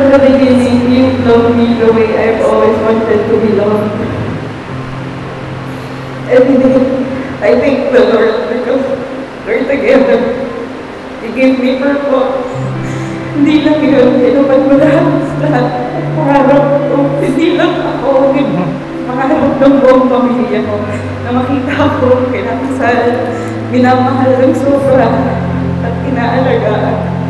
from the beginning, you love me the way I've always wanted to be loved. And I thank the Lord because we're together. He gave me purpose. Hindi lang yun, tinupad mo lahat. Pangarap ko, hindi lang ako, pangarap ng buong pamilya ko na makita ko, kinakasal, minamahal ng sobra at inaalagaan.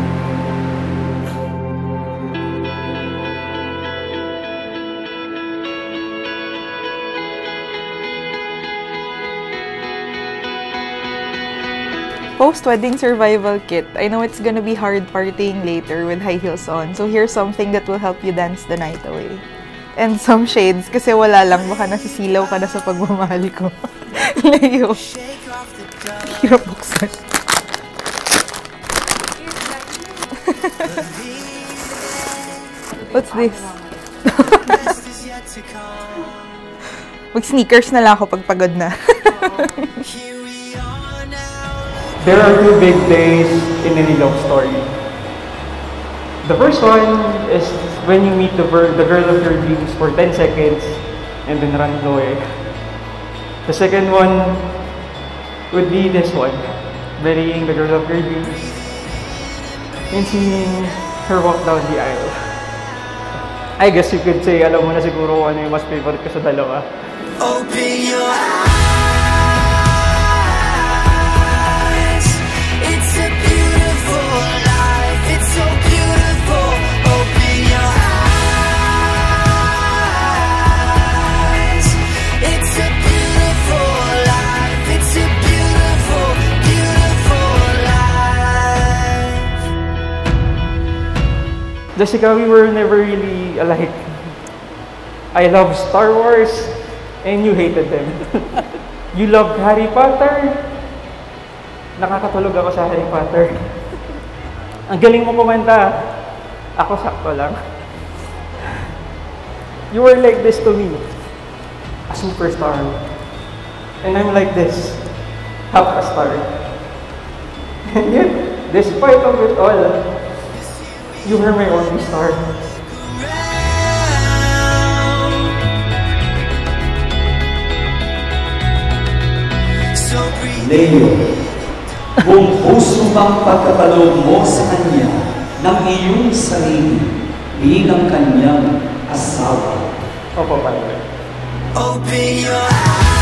Post-wedding survival kit. I know it's gonna be hard partying later with high heels on. So here's something that will help you dance the night away. And some shades, kasi wala lang. Baka nasisilaw ka na sa pagmamahal ko. Leo. Hirap buksan. What's this? Mag-sneakers na lang ako pag pagod na. There are two big days in any love story. The first one is when you meet the girl of your dreams for 10 seconds and then run away. The second one would be this one, marrying the girl of your dreams and seeing her walk down the aisle. I guess you could say, alam mo na siguro ano yung mas favorite ko sa dalawa. Open your eyes. Jessica, we were never really alike. I love Star Wars, and you hated them. You loved Harry Potter. Nakakatulog ako sa Harry Potter. Ang galing mo kumanta. Ako sakto lang. You were like this to me. A superstar. And I'm like this. Half a star. And yet, despite of it all, you were my only star. Leo, buong puso bang pagkapaloob mo sa kanya ng iyong sarili bilang kanyang asawa? Opo, Padre. Open your eyes.